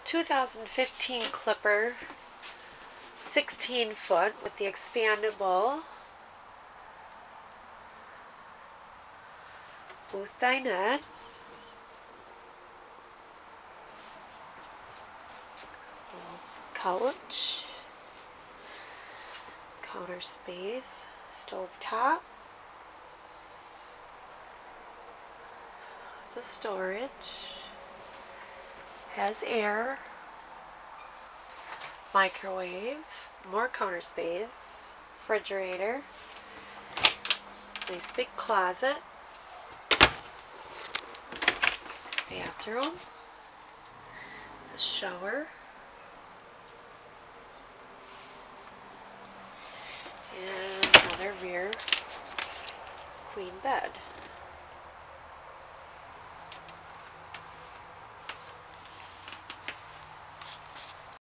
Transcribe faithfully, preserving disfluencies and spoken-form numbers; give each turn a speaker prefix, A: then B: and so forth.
A: two thousand fifteen Clipper, sixteen foot with the expandable booth dinette. Couch, counter space, stove top. It's a storage. Has air. Microwave. More counter space. Refrigerator. Nice big closet. Bathroom. A shower. And another rear queen bed.